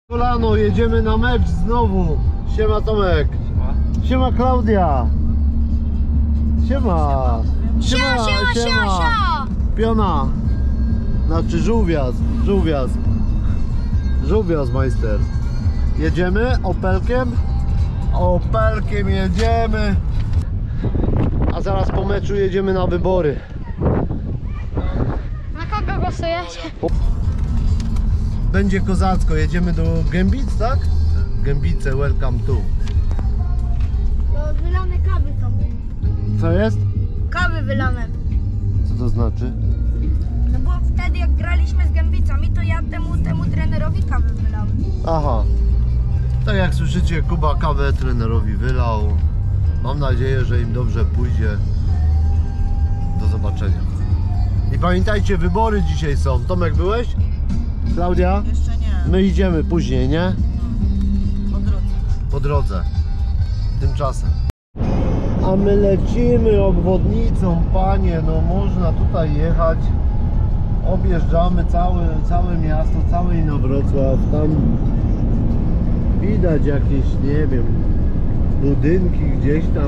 Kolano, jedziemy na mecz znowu. Siema Tomek. Siema Klaudia. Siema. Siema. Piona. Znaczy żółwiaz. Żółwiaz majster. Jedziemy Opelkiem. Opelkiem jedziemy. A zaraz po meczu jedziemy na wybory. Na kogo głosujecie? Będzie kozacko, jedziemy do Gębic, tak? Gębice, welcome to. To wylane kawy są. Co jest? Kawy wylane. Co to znaczy? No bo wtedy jak graliśmy z Gębicami, to ja temu trenerowi kawy wylałem. Aha. Tak jak słyszycie, Kuba kawę trenerowi wylał. Mam nadzieję, że im dobrze pójdzie. Do zobaczenia. I pamiętajcie, wybory dzisiaj są. Tomek, byłeś? Klaudia? Jeszcze nie. My idziemy później, nie? Po drodze. Po drodze. Tymczasem. A my lecimy obwodnicą, panie. No można tutaj jechać. Objeżdżamy całe miasto, cały Inowrocław. Tam widać jakieś, nie wiem, budynki gdzieś tam.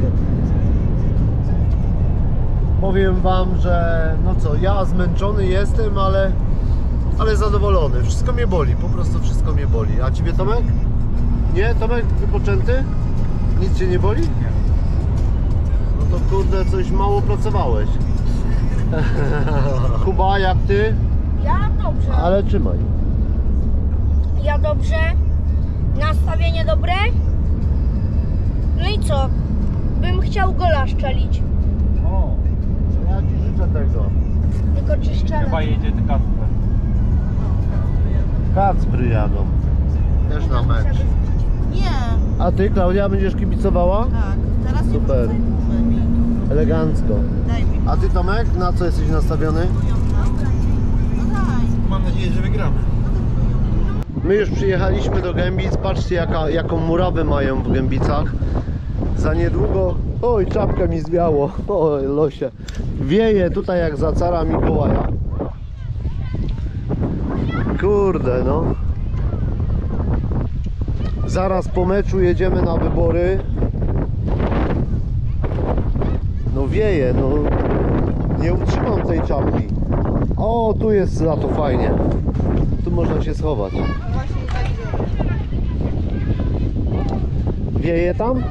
Powiem wam, że no co, ja zmęczony jestem, ale zadowolony. Wszystko mnie boli, po prostu wszystko mnie boli. A ciebie, Tomek? Nie? Tomek, wypoczęty? Nic cię nie boli? Nie. No to kurde, coś mało pracowałeś. Kuba, jak ty? Ja dobrze. Ale trzymaj. Ja dobrze. Nastawienie dobre. No i co? Bym chciał gola szczelić. O, to ja ci życzę tego. Tylko czy szczelę? Chyba jedzie ty Kacper. Kacpry jadą. Też na mecz. Nie. A ty, Klaudia, będziesz kibicowała? Tak. Teraz nie Super. wracaj mi. Elegancko. Daj mi. A ty, Tomek, na co jesteś nastawiony? No daj. Mam nadzieję, że wygramy. My już przyjechaliśmy do Gębic. Patrzcie, jaką murawę mają w Gębicach. Za niedługo... Oj, czapkę mi zwiało. Oj, losie. Wieje tutaj jak za cara Mikołaja. Kurde, no. Zaraz po meczu jedziemy na wybory. No wieje, no. Nie utrzymam tej czapki. O, tu jest za to fajnie. Tu można się schować. Właśnie tak dzieje. Wieje tam?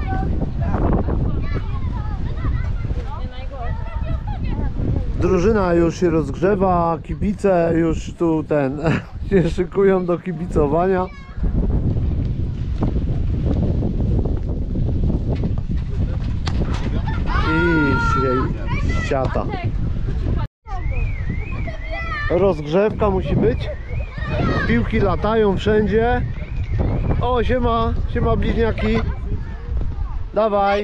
Drużyna już się rozgrzewa, kibice już tu się szykują do kibicowania. I się siata. Rozgrzewka musi być. Piłki latają wszędzie. O, siema bliźniaki. Dawaj.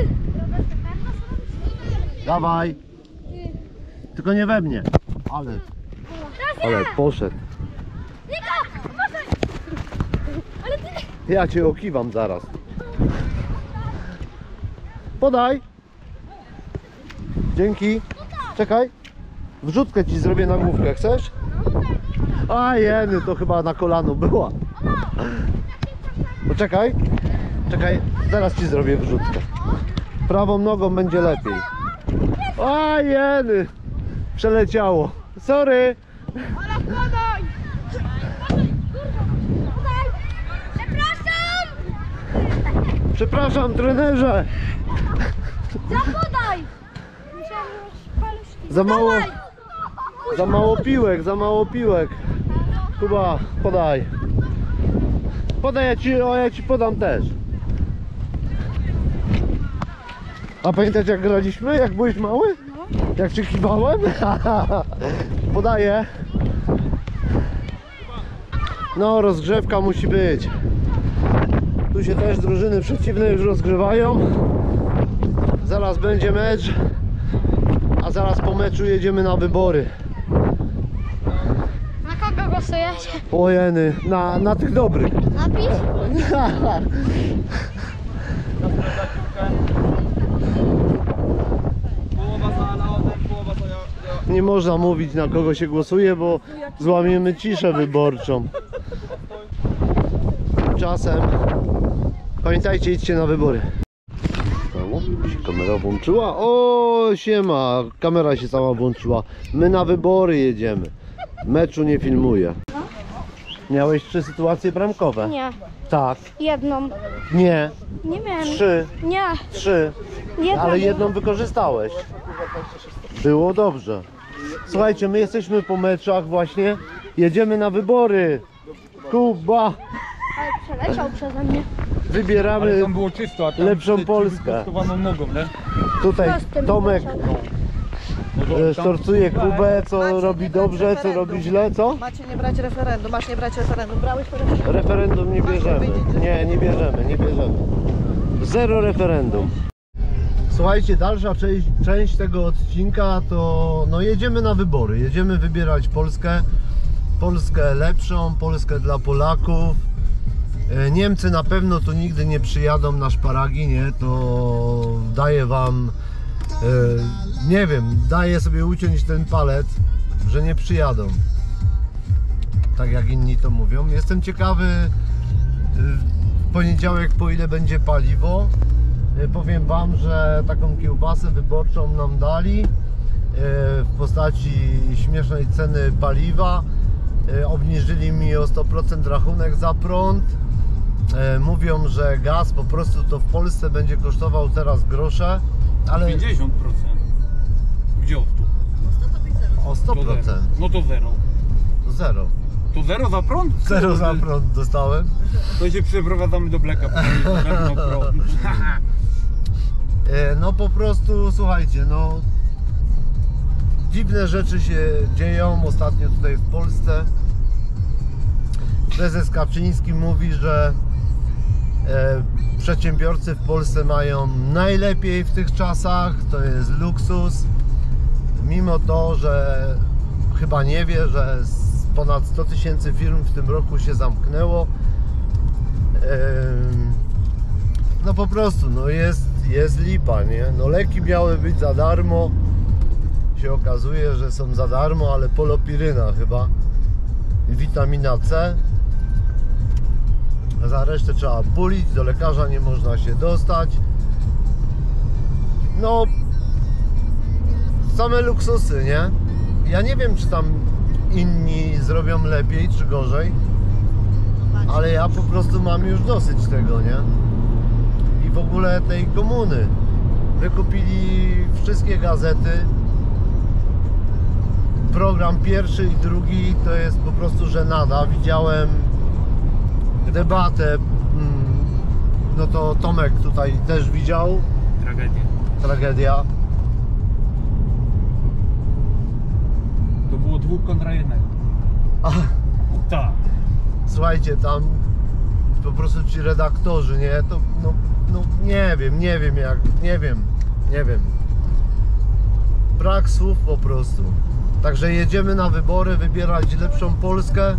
Dawaj. Tylko nie we mnie. Ale poszedł. Ja cię okiwam zaraz. Podaj. Dzięki. Czekaj. Wrzutkę ci zrobię na główkę. Chcesz? A jeny, to chyba na kolano była. Poczekaj. Czekaj. Zaraz ci zrobię wrzutkę. Prawą nogą będzie lepiej. A jeny. Przeleciało. Sorry. Podaj! Przepraszam! Przepraszam, trenerze. Zapodaj! Za mało piłek. Kuba, podaj. Podaj, ja ci podam też. A pamiętasz, jak graliśmy? Jak byłeś mały? Jak cię kiwałem? Podaję. No, rozgrzewka musi być. Tu się też drużyny przeciwne już rozgrywają. Zaraz będzie mecz. A zaraz po meczu jedziemy na wybory. Na kogo głosujecie? Ojeny, na tych dobrych. Napisz? Połowa za Naodem, połowa za Nie można mówić, na kogo się głosuje, bo złamiemy ciszę wyborczą. Tymczasem pamiętajcie, idźcie na wybory. No, się kamera włączyła. O, siema, kamera się sama włączyła. My na wybory jedziemy. Meczu nie filmuję. Miałeś 3 sytuacje bramkowe? Nie. Tak. Jedną. Nie. Nie miałem. 3. Nie. 3. Jedna Ale była. jedną wykorzystałeś. Było dobrze. Słuchajcie, my jesteśmy po meczach właśnie. Jedziemy na wybory. Kuba. Ale przeleciał przeze mnie. Wybieramy Ale tam było czysto, a tam lepszą ty Polskę. wyprostowaną nogą, nie? Tutaj Prostym Tomek przeleciał. No to tam- sztorcuje Kubę, co Macie robi nie brać dobrze, co referendum. robi źle, co? Macie nie brać referendum, masz nie brać referendum. Brałeś to referendum? Referendum nie bierzemy. Nie, nie bierzemy, nie bierzemy. Zero referendum. Słuchajcie, dalsza część tego odcinka to no jedziemy na wybory. Jedziemy wybierać Polskę. Polskę lepszą, Polskę dla Polaków. Niemcy na pewno tu nigdy nie przyjadą na szparagi, nie? To daję wam, nie wiem, daję sobie uciąć ten palec, że nie przyjadą. Tak jak inni to mówią. Jestem ciekawy w poniedziałek, po ile będzie paliwo. Powiem wam, że taką kiełbasę wyborczą nam dali w postaci śmiesznej ceny paliwa. Obniżyli mi o 100% rachunek za prąd. Mówią, że gaz po prostu to w Polsce będzie kosztował teraz grosze, ale 50%. Gdzie tu? o 100%. No to zero. Zero. To zero za prąd? Zero za prąd dostałem. To się przeprowadzamy do Bleka. No prąd. No po prostu, słuchajcie, no dziwne rzeczy się dzieją ostatnio tutaj w Polsce. Prezes Kaczyński mówi, że przedsiębiorcy w Polsce mają najlepiej w tych czasach, to jest luksus. Mimo to, że chyba nie wie, że ponad 100 000 firm w tym roku się zamknęło. No po prostu, no jest lipa, nie? No leki miały być za darmo. Się okazuje, że są za darmo, ale polopiryna chyba i witamina C. Za resztę trzeba pulić, do lekarza nie można się dostać. No same luksusy, nie? Ja nie wiem, czy tam inni zrobią lepiej czy gorzej, ale ja po prostu mam już dosyć tego, nie? I w ogóle tej komuny. Wykupili wszystkie gazety. Program pierwszy i drugi to jest po prostu żenada. Widziałem debatę, no to Tomek tutaj też widział. Tragedia. Tragedia. To było 2 kontra 1. A, Tak. słuchajcie, tam po prostu ci redaktorzy, nie? To no nie wiem jak, nie wiem. Brak słów po prostu. Także jedziemy na wybory, wybierać lepszą Polskę.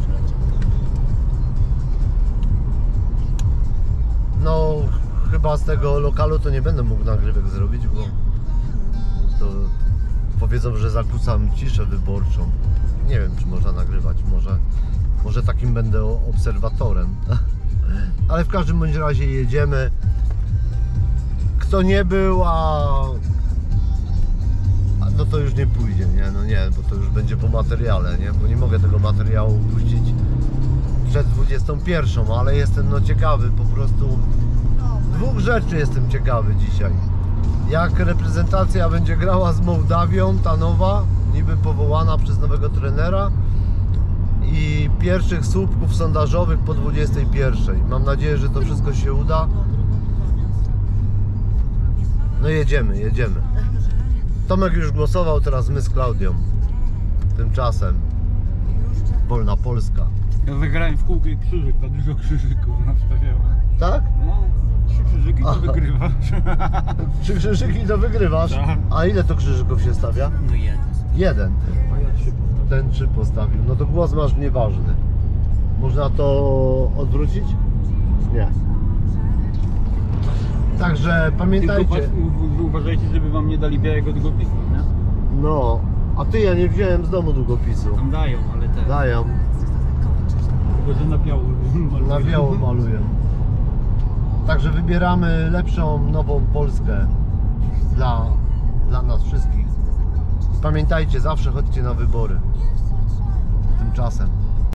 No chyba z tego lokalu to nie będę mógł nagrywek zrobić, bo to powiedzą, że zakłócam ciszę wyborczą. Nie wiem, czy można nagrywać, może takim będę obserwatorem. Ale w każdym bądź razie jedziemy. Kto nie był, no to już nie pójdzie, nie? No nie, bo to już będzie po materiale, nie? Bo nie mogę tego materiału puścić przed 21, ale jestem no ciekawy, po prostu 2 rzeczy jestem ciekawy dzisiaj. Jak reprezentacja będzie grała z Mołdawią, ta nowa, niby powołana przez nowego trenera, i pierwszych słupków sondażowych po 21. Mam nadzieję, że to wszystko się uda. No jedziemy. Tomek już głosował, teraz my z Klaudią. Tymczasem wolna Polska. Ja zagrałem w kółkę i krzyżyk, to dużo krzyżyków nastawiałem. Tak? No, 3 krzyżyki to wygrywasz. 3 krzyżyki to wygrywasz. Tak. A ile to krzyżyków się stawia? No 1. 1. A ja 3 postawiłem. Ten 3 postawił. No to głos masz nieważny. Można to odwrócić? Nie. Także pamiętajcie. Uważajcie, żeby wam nie dali białego długopisu, nie? No, a ty, ja nie wziąłem z domu długopisu. Tam dają, ale te... Dają. Tylko, że na biało. Na biało maluję. Także wybieramy lepszą, nową Polskę dla nas wszystkich. I pamiętajcie, zawsze chodźcie na wybory. Tymczasem.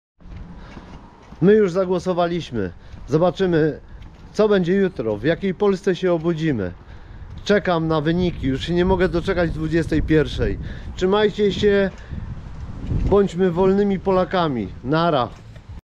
My już zagłosowaliśmy. Zobaczymy, co będzie jutro, w jakiej Polsce się obudzimy. Czekam na wyniki, już się nie mogę doczekać 21. Trzymajcie się, bądźmy wolnymi Polakami. Nara.